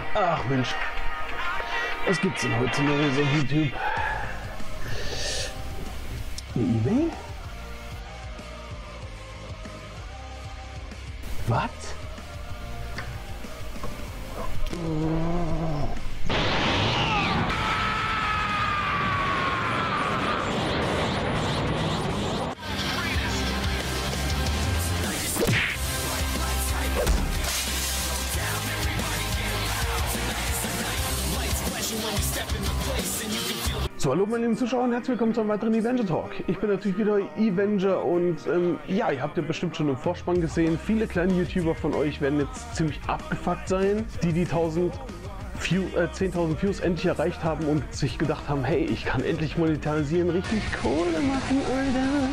Ach Mensch, was gibt's denn heute Neues auf YouTube? Eine E-Mail? Was? So, hallo meine lieben Zuschauer und herzlich willkommen zu einem weiteren Avenger Talk. Ich bin natürlich wieder Avenger und ja, ihr habt ja bestimmt schon im Vorspann gesehen, viele kleine YouTuber von euch werden jetzt ziemlich abgefuckt sein, die 10.000 Views endlich erreicht haben und sich gedacht haben, hey, ich kann endlich monetarisieren, richtig Kohle machen, Alter.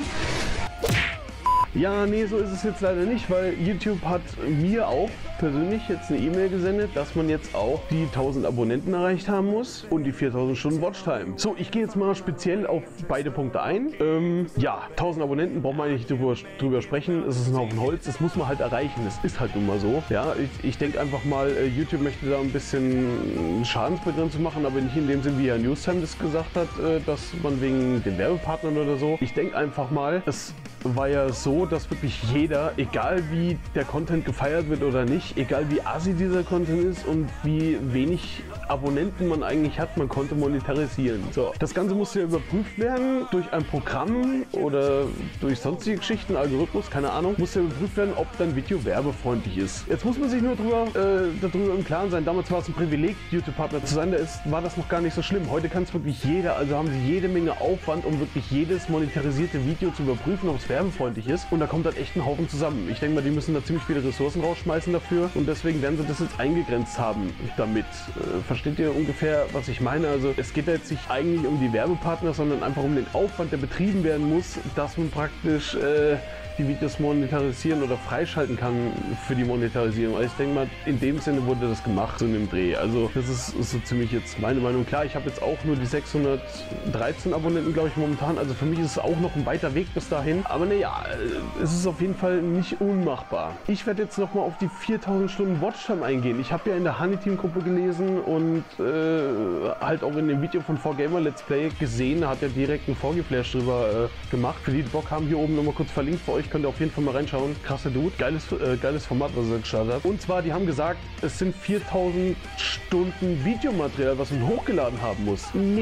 Ja, nee, so ist es jetzt leider nicht, weil YouTube hat mir auch persönlich jetzt eine E-Mail gesendet, dass man jetzt auch die 1000 Abonnenten erreicht haben muss und die 4000 Stunden Watchtime. So, ich gehe jetzt mal speziell auf beide Punkte ein. Ja, 1000 Abonnenten braucht man nicht drüber sprechen. Es ist ein Haufen Holz, das muss man halt erreichen. Das ist halt nun mal so. Ja, ich denke einfach mal, YouTube möchte da ein bisschen Schadensbegrenzung machen, aber nicht in dem Sinn, wie Herr Newstime das gesagt hat, dass man wegen den Werbepartnern oder so. Ich denke einfach mal, es war ja so, dass wirklich jeder, egal wie der Content gefeiert wird oder nicht, egal wie assi dieser Content ist und wie wenig Abonnenten man eigentlich hat, man konnte monetarisieren. So, das Ganze musste ja überprüft werden durch ein Programm oder durch sonstige Geschichten, Algorithmus, keine Ahnung, musste ja überprüft werden, ob dein Video werbefreundlich ist. Jetzt muss man sich nur darüber im Klaren sein, damals war es ein Privileg, YouTube-Partner zu sein, war das noch gar nicht so schlimm. Heute kann es wirklich jeder, also haben sie jede Menge Aufwand, um wirklich jedes monetarisierte Video zu überprüfen, ob es werbefreundlich ist, und da kommt halt echt ein Haufen zusammen. Ich denke mal, die müssen da ziemlich viele Ressourcen rausschmeißen dafür und deswegen werden sie das jetzt eingegrenzt haben damit. Versteht ihr ungefähr, was ich meine? Also es geht jetzt nicht eigentlich um die Werbepartner, sondern einfach um den Aufwand, der betrieben werden muss, dass man praktisch die Videos monetarisieren oder freischalten kann für die Monetarisierung. Also ich denke mal, in dem Sinne wurde das gemacht, so in dem Dreh. Also das ist so ziemlich jetzt meine Meinung. Klar, ich habe jetzt auch nur die 613 Abonnenten, glaube ich, momentan. Also für mich ist es auch noch ein weiter Weg bis dahin. Aber naja, es ist auf jeden Fall nicht unmachbar. Ich werde jetzt nochmal auf die 4000 Stunden Watchtime eingehen. Ich habe ja in der Honey-Team-Gruppe gelesen und halt auch in dem Video von 4Gamer Let's Play gesehen, hat ja direkt einen 4G-Flash drüber gemacht. Für die Bock haben, hier oben nochmal kurz verlinkt für euch. Könnt ihr auf jeden Fall mal reinschauen. Krasser Dude. Geiles Format, was er gestartet hat. Und zwar, die haben gesagt, es sind 4000 Stunden Videomaterial, was man hochgeladen haben muss.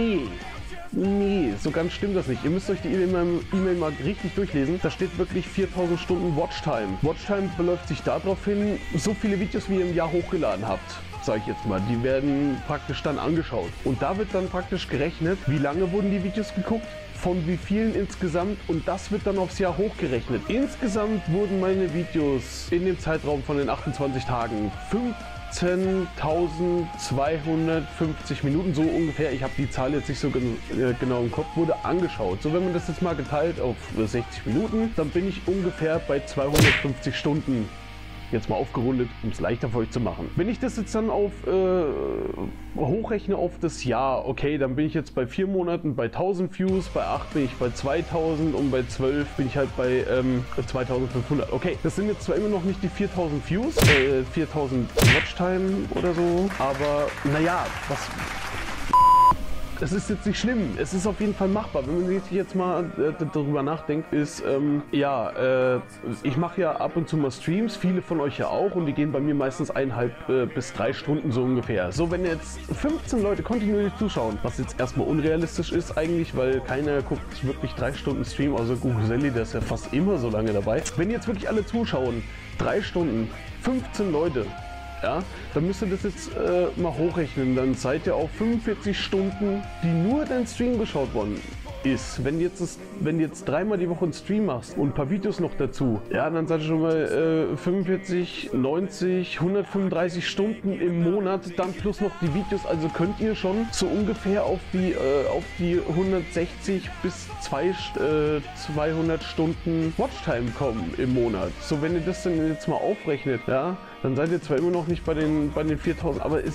Nee, so ganz stimmt das nicht. Ihr müsst euch die E-Mail mal richtig durchlesen. Da steht wirklich 4000 Stunden Watchtime. Watchtime beläuft sich darauf hin, so viele Videos, wie ihr im Jahr hochgeladen habt, sage ich jetzt mal, die werden praktisch dann angeschaut. Und da wird dann praktisch gerechnet, wie lange wurden die Videos geguckt, von wie vielen insgesamt, und das wird dann aufs Jahr hochgerechnet. Insgesamt wurden meine Videos in dem Zeitraum von den 28 Tagen 15.250 Minuten, so ungefähr, ich habe die Zahl jetzt nicht so genau im Kopf, wurde angeschaut. So, wenn man das jetzt mal geteilt auf 60 Minuten, dann bin ich ungefähr bei 250 Stunden. Jetzt mal aufgerundet, um es leichter für euch zu machen. Wenn ich das jetzt dann auf hochrechne auf das Jahr, okay, dann bin ich jetzt bei 4 Monaten bei 1000 Views, bei 8 bin ich bei 2000 und bei 12 bin ich halt bei 2500. Okay, das sind jetzt zwar immer noch nicht die 4000 Views, 4000 Watchtime oder so, aber naja, es ist jetzt nicht schlimm, es ist auf jeden Fall machbar. Wenn man sich jetzt mal darüber nachdenkt, ist, ich mache ja ab und zu mal Streams, viele von euch ja auch, und die gehen bei mir meistens 1,5 bis 3 Stunden so ungefähr. So, wenn jetzt 15 Leute kontinuierlich zuschauen, was jetzt erstmal unrealistisch ist eigentlich, weil keiner guckt wirklich 3 Stunden Stream, außer Guguselli, der ist ja fast immer so lange dabei. Wenn jetzt wirklich alle zuschauen, 3 Stunden, 15 Leute, ja, dann müsst ihr das jetzt mal hochrechnen, dann seid ihr auf 45 Stunden, die nur dein Stream geschaut worden ist. Wenn du jetzt 3-mal die Woche einen Stream machst und ein paar Videos noch dazu, ja, dann seid ihr schon mal 45, 90, 135 Stunden im Monat, dann plus noch die Videos, also könnt ihr schon so ungefähr auf die 160 bis 200 Stunden Watchtime kommen im Monat. So, wenn ihr das dann jetzt mal aufrechnet, ja, dann seid ihr zwar immer noch nicht bei den 4000, aber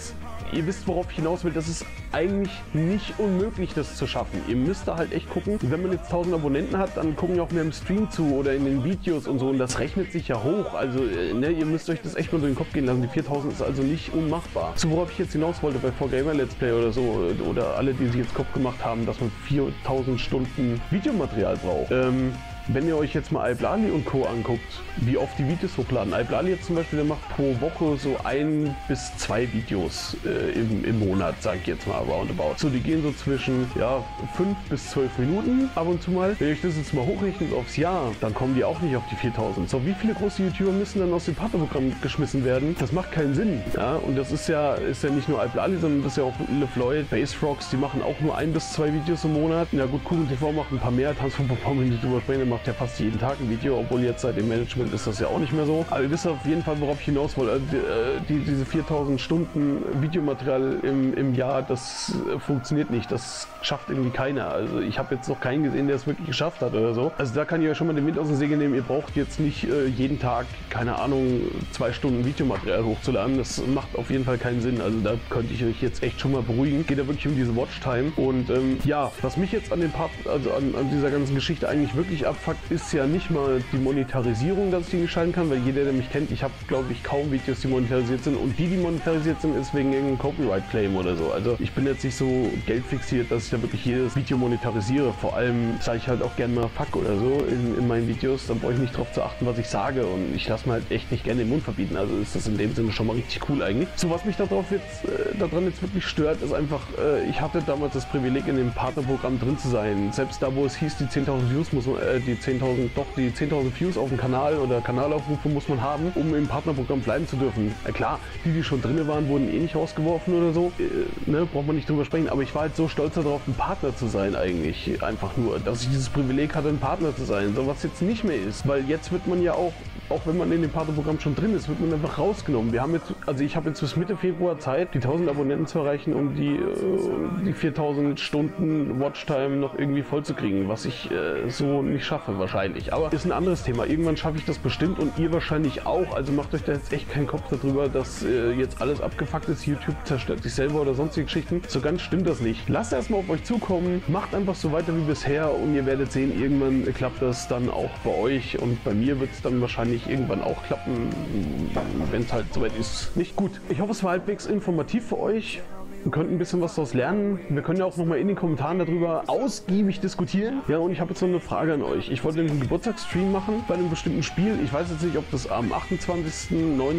ihr wisst, worauf ich hinaus will. Das ist eigentlich nicht unmöglich, das zu schaffen. Ihr müsst da halt echt gucken. Wenn man jetzt 1000 Abonnenten hat, dann gucken ja auch mehr im Stream zu oder in den Videos und so. Und das rechnet sich ja hoch. Also, ne, ihr müsst euch das echt mal so in den Kopf gehen lassen. Die 4000 ist also nicht unmachbar. So, worauf ich jetzt hinaus wollte bei 4Gamer Let's Play oder so, oder alle, die sich jetzt Kopf gemacht haben, dass man 4000 Stunden Videomaterial braucht. Wenn ihr euch jetzt mal iBlali und Co. anguckt, wie oft die Videos hochladen. iBlali jetzt zum Beispiel, der macht pro Woche so 1 bis 2 Videos im Monat, sag ich jetzt mal, roundabout. So, die gehen so zwischen, ja, 5 bis 12 Minuten ab und zu mal. Wenn ihr euch das jetzt mal hochrechnet aufs Jahr, dann kommen die auch nicht auf die 4000. So, wie viele große YouTuber müssen dann aus dem Partnerprogramm geschmissen werden? Das macht keinen Sinn. Ja, und das ist ja nicht nur iBlali, sondern das ist ja auch LeFloid, Basefrogs, die machen auch nur 1 bis 2 Videos im Monat. Ja gut, Kuchen TV macht ein paar mehr, Tanzfußball, wenn ich drüber spreche, macht ja fast jeden Tag ein Video, obwohl jetzt seit dem Management ist das ja auch nicht mehr so. Aber ihr wisst auf jeden Fall, worauf ich hinaus wollte. Also, diese 4000 Stunden Videomaterial im Jahr, das funktioniert nicht. Das schafft irgendwie keiner. Also ich habe jetzt noch keinen gesehen, der es wirklich geschafft hat oder so. Also da kann ich ja schon mal den Wind aus dem Segel nehmen. Ihr braucht jetzt nicht jeden Tag, keine Ahnung, 2 Stunden Videomaterial hochzuladen. Das macht auf jeden Fall keinen Sinn. Also da könnte ich euch jetzt echt schon mal beruhigen. Geht ja wirklich um diese Watchtime. Und ja, was mich jetzt an dem Part, also an dieser ganzen Geschichte eigentlich wirklich abfuckt, ist ja nicht mal die Monetarisierung, dass ich die geschalten kann, weil jeder, der mich kennt, ich habe, glaube ich, kaum Videos, die monetarisiert sind, und die monetarisiert sind, ist wegen irgendeinem Copyright-Claim oder so. Also ich bin jetzt nicht so geldfixiert, dass ich da wirklich jedes Video monetarisiere. Vor allem sage ich halt auch gerne mal Fuck oder so in meinen Videos, dann brauche ich nicht darauf zu achten, was ich sage, und ich lasse mir halt echt nicht gerne den Mund verbieten. Also ist das in dem Sinne schon mal richtig cool eigentlich. So, was mich daran jetzt wirklich stört, ist einfach, ich hatte damals das Privileg, in dem Partnerprogramm drin zu sein. Selbst da, wo es hieß, die 10.000 Views muss man, die 10.000 Views auf dem Kanal oder Kanalaufrufe muss man haben, um im Partnerprogramm bleiben zu dürfen. Klar, die schon drin waren, wurden eh nicht rausgeworfen oder so, ne, braucht man nicht drüber sprechen, aber ich war halt so stolz darauf, ein Partner zu sein eigentlich, einfach nur, dass ich dieses Privileg hatte, ein Partner zu sein, so was jetzt nicht mehr ist, weil jetzt wird man ja auch wenn man in dem Partnerprogramm schon drin ist, wird man einfach rausgenommen. Wir haben jetzt, also ich habe jetzt bis Mitte Februar Zeit, die 1000 Abonnenten zu erreichen, um die 4000 Stunden Watchtime noch irgendwie voll zu kriegen, was ich so nicht schaffe wahrscheinlich. Aber ist ein anderes Thema. Irgendwann schaffe ich das bestimmt und ihr wahrscheinlich auch. Also macht euch da jetzt echt keinen Kopf darüber, dass jetzt alles abgefuckt ist. YouTube zerstört sich selber oder sonstige Geschichten. So ganz stimmt das nicht. Lasst erstmal auf euch zukommen. Macht einfach so weiter wie bisher und ihr werdet sehen, irgendwann klappt das dann auch bei euch, und bei mir wird es dann wahrscheinlich irgendwann auch klappen, wenn es halt soweit ist. Nicht gut. Ich hoffe, es war halbwegs informativ für euch. Wir könnt ein bisschen was daraus lernen. Wir können ja auch nochmal in den Kommentaren darüber ausgiebig diskutieren. Ja, und ich habe jetzt noch eine Frage an euch. Ich wollte einen Geburtstagsstream machen bei einem bestimmten Spiel. Ich weiß jetzt nicht, ob das am 28.,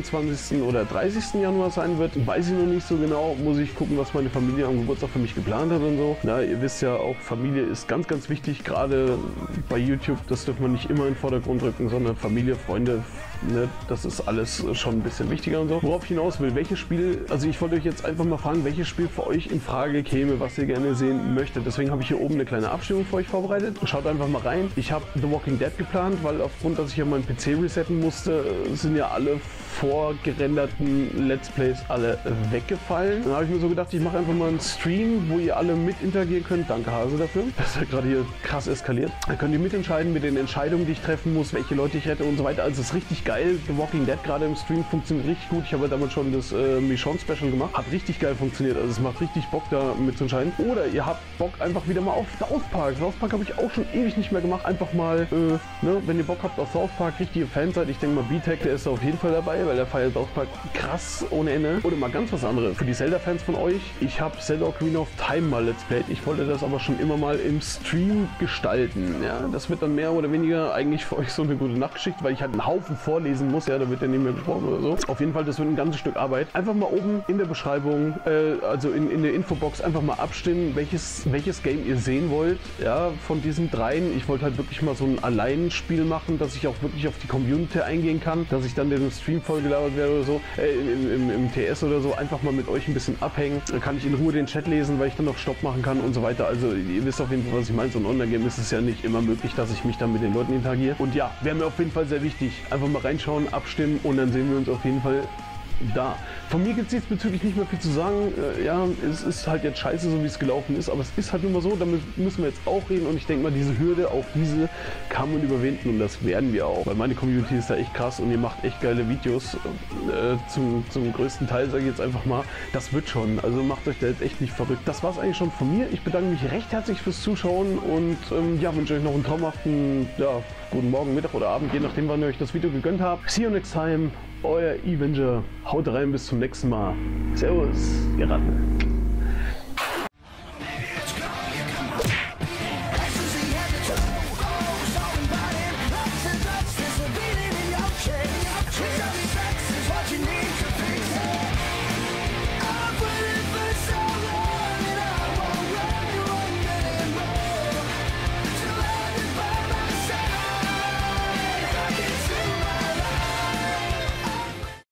29. oder 30. Januar sein wird. Weiß ich noch nicht so genau. Muss ich gucken, was meine Familie am Geburtstag für mich geplant hat und so. Na, ihr wisst ja auch, Familie ist ganz, ganz wichtig. Gerade bei YouTube, das dürfen wir nicht immer in den Vordergrund rücken, sondern Familie, Freunde, ne, das ist alles schon ein bisschen wichtiger und so. Worauf ich hinaus will, welches Spiel, also ich wollte euch jetzt einfach mal fragen, welches Spiel für euch in Frage käme, was ihr gerne sehen möchtet. Deswegen habe ich hier oben eine kleine Abstimmung für euch vorbereitet. Schaut einfach mal rein. Ich habe The Walking Dead geplant, weil aufgrund, dass ich ja meinen PC resetten musste, sind ja alle vorgerenderten Let's Plays alle weggefallen. Dann habe ich mir so gedacht, ich mache einfach mal einen Stream, wo ihr alle mit interagieren könnt. Danke Hase dafür. Das ist ja gerade hier krass eskaliert. Dann könnt ihr mitentscheiden mit den Entscheidungen, die ich treffen muss, welche Leute ich rette und so weiter. Also es ist richtig geil. The Walking Dead gerade im Stream funktioniert richtig gut. Ich habe ja damals schon das Michonne Special gemacht. Hat richtig geil funktioniert. Also es macht richtig Bock, da mitzuentscheiden. Oder ihr habt Bock einfach wieder mal auf South Park. South Park habe ich auch schon ewig nicht mehr gemacht. Einfach mal, ne, wenn ihr Bock habt auf South Park, richtige Fans seid. Ich denke mal, B-Tech, der ist auf jeden Fall dabei, weil der feiert South Park krass ohne Ende. Oder mal ganz was anderes. Für die Zelda-Fans von euch, ich habe Zelda Ocarina of Time mal Let's Played. Ich wollte das aber schon immer mal im Stream gestalten. Ja, das wird dann mehr oder weniger eigentlich für euch so eine gute Nachtgeschichte, weil ich halt einen Haufen vorlesen muss. Ja, da wird ja nicht mehr gesprochen oder so. Auf jeden Fall, das wird ein ganzes Stück Arbeit. Einfach mal oben in der Beschreibung, also in der Infobox, einfach mal abstimmen, welches Game ihr sehen wollt. Ja, von diesen dreien. Ich wollte halt wirklich mal so ein Alleinspiel machen, dass ich auch wirklich auf die Community eingehen kann, dass ich dann den Stream vollgelabert werde oder so, im TS oder so, einfach mal mit euch ein bisschen abhängen. Da kann ich in Ruhe den Chat lesen, weil ich dann noch Stopp machen kann und so weiter. Also ihr wisst auf jeden Fall, was ich meine. So ein Online-Game ist es ja nicht immer möglich, dass ich mich dann mit den Leuten interagiere. Und ja, wäre mir auf jeden Fall sehr wichtig. Einfach mal reinschauen, abstimmen und dann sehen wir uns auf jeden Fall da. Von mir gibt es diesbezüglich nicht mehr viel zu sagen. Ja, es ist halt jetzt scheiße, so wie es gelaufen ist, aber es ist halt nun mal so, damit müssen wir jetzt auch reden und ich denke mal, diese Hürde, auch diese kann man überwinden und das werden wir auch, weil meine Community ist da echt krass und ihr macht echt geile Videos, zum größten Teil sage ich jetzt einfach mal, das wird schon, also macht euch da jetzt echt nicht verrückt. Das war es eigentlich schon von mir, ich bedanke mich recht herzlich fürs Zuschauen und ja, wünsche euch noch einen traumhaften, ja, guten Morgen, Mittag oder Abend, je nachdem wann ihr euch das Video gegönnt habt. See you next time, euer Evanger, haut rein, bis zum nächsten Mal. Servus, ihr Ratten.